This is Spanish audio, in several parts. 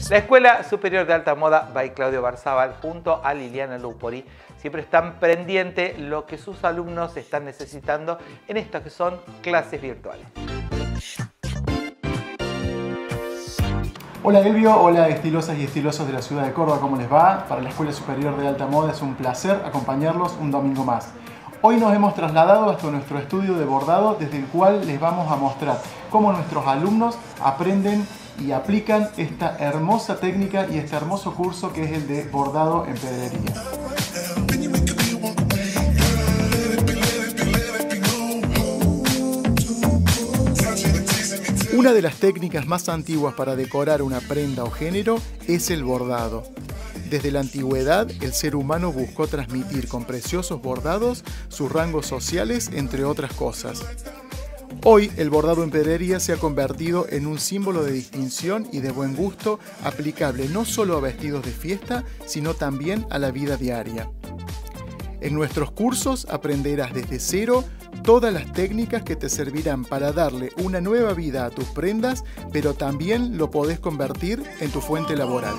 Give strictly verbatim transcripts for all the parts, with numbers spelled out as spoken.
La Escuela Superior de Alta Moda by Claudio Barzábal junto a Liliana Lupori siempre están pendientes lo que sus alumnos están necesitando en estas que son clases virtuales. Hola Elvio, hola estilosas y estilosos de la ciudad de Córdoba, ¿cómo les va? Para la Escuela Superior de Alta Moda es un placer acompañarlos un domingo más. Hoy nos hemos trasladado hasta nuestro estudio de bordado desde el cual les vamos a mostrar cómo nuestros alumnos aprenden y aplican esta hermosa técnica y este hermoso curso que es el de bordado en pedrería. Una de las técnicas más antiguas para decorar una prenda o género es el bordado. Desde la antigüedad, el ser humano buscó transmitir con preciosos bordados sus rangos sociales, entre otras cosas. Hoy, el bordado en pedrería se ha convertido en un símbolo de distinción y de buen gusto aplicable no solo a vestidos de fiesta, sino también a la vida diaria. En nuestros cursos aprenderás desde cero todas las técnicas que te servirán para darle una nueva vida a tus prendas, pero también lo podés convertir en tu fuente laboral.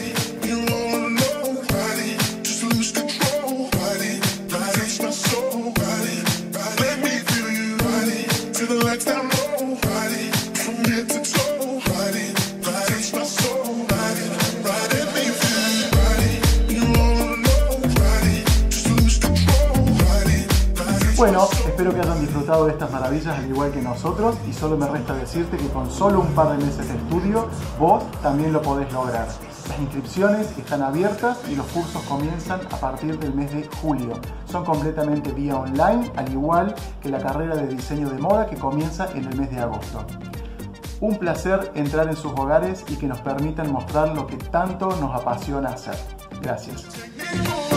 Bueno, espero que hayan disfrutado de estas maravillas al igual que nosotros y solo me resta decirte que con solo un par de meses de estudio vos también lo podés lograr. Las inscripciones están abiertas y los cursos comienzan a partir del mes de julio. Son completamente vía online, al igual que la carrera de diseño de moda que comienza en el mes de agosto. Un placer entrar en sus hogares y que nos permitan mostrar lo que tanto nos apasiona hacer. Gracias.